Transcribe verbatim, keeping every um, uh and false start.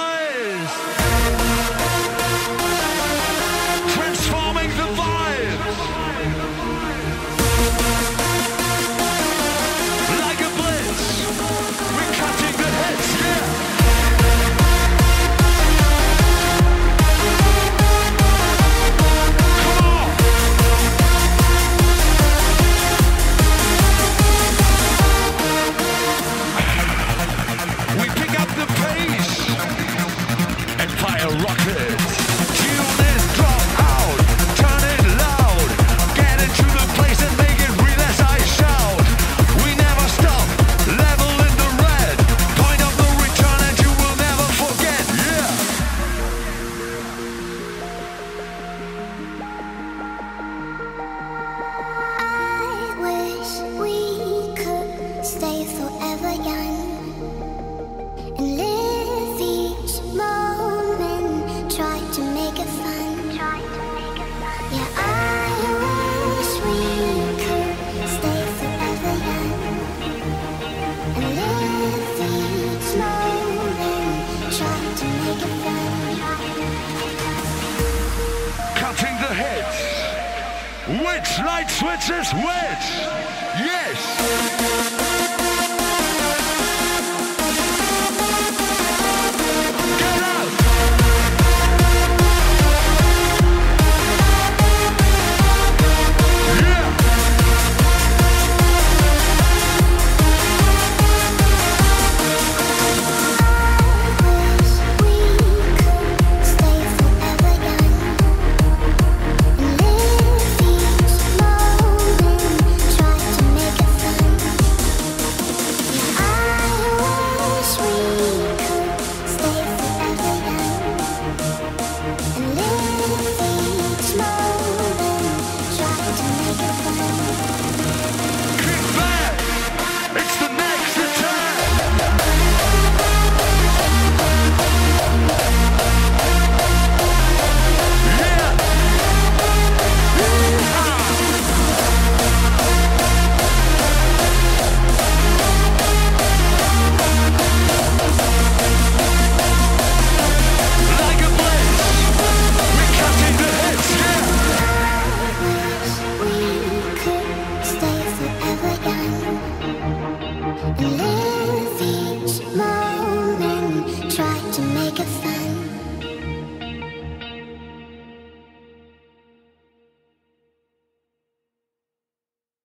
noise. Transforming the vibes. Like a blitz. We're cutting the hits, yeah. Come on. We pick up the pace and fire rockets. Tune in, drop out, turn it loud. Get into the place and make it real as I shout. We never stop, level in the red. Point of no return and you will never forget, yeah. I wish we could stay forever young and live each moment, try to make it fun. Yeah, I wish we could stay forever young and live each moment, try to make it fun. Cutting the hits. Which light switches which? Yes. Get out! Yeah! Kick back! It's the next attack! Yeah! Like a blaze, we're cutting the hits, yeah! We could stay forever young and live